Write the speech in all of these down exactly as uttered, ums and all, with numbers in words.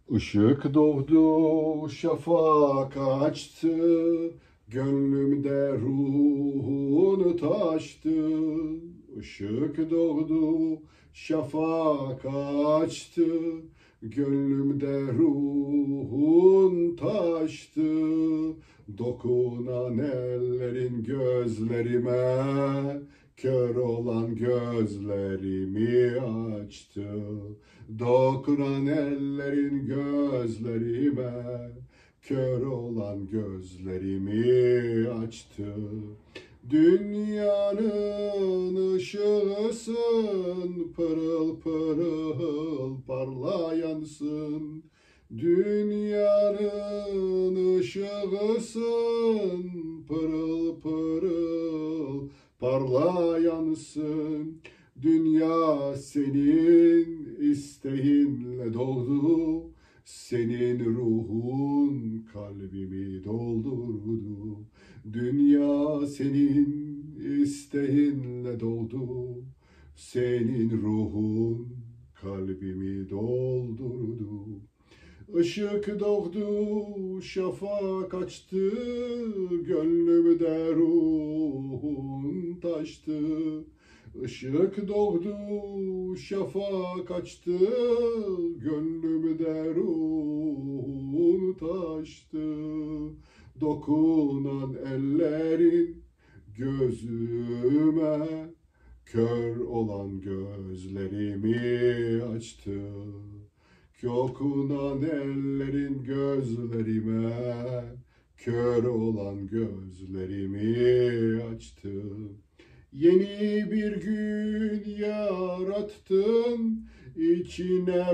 Işık doğdu, şafak açtı, gönlümde ruhunu taştı. Işık doğdu, şafak açtı, gönlümde ruhun taştı. Dokunan ellerin gözlerime, kör olan gözlerimi açtı. Dokunan ellerin gözlerime, kör olan gözlerimi açtı. Dünyanın ışığısın, pırıl pırıl parlayansın. Dünyanın ışığısın, pırıl pırıl parlayansın. Dünya senin isteğinle doldu, senin ruhun kalbimi doldurdu. Dünya senin isteğinle doldu, senin ruhun kalbimi doldurdu. Işık doğdu, şafak açtı, gönlümde ruhun taştı. Işık doğdu, şafak açtı, gönlümde ruhun taştı. Dokunan ellerin gözüme, kör olan gözlerimi açtı. Dokunan ellerin gözlerime, kör olan gözlerimi açtı. Yeni bir gün yarattın, içine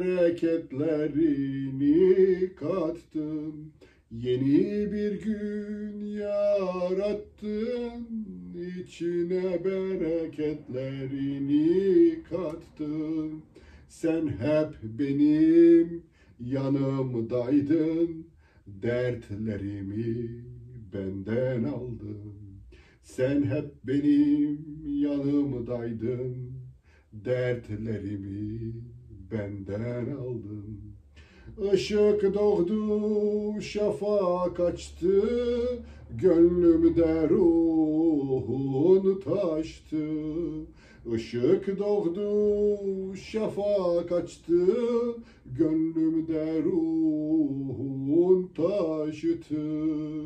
bereketlerini kattın. Yeni bir gün yarattın, içine bereketlerini kattın. Sen hep benim yanımdaydın, dertlerimi benden aldın. Sen hep benim yanımdaydın, dertlerimi benden aldın. Işık doğdu, şafak açtı, gönlümde ruhun taştı. Işık doğdu, şafak açtı, gönlümde ruhun taştı.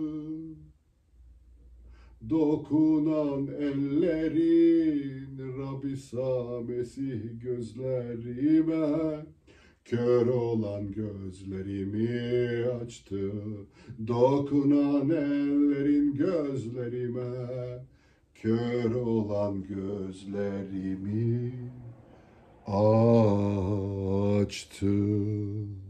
Dokunan ellerin Rabisa Mesih gözlerime, kör olan gözlerimi açtı. Dokunan ellerin gözlerime, kör olan gözlerimi açtı.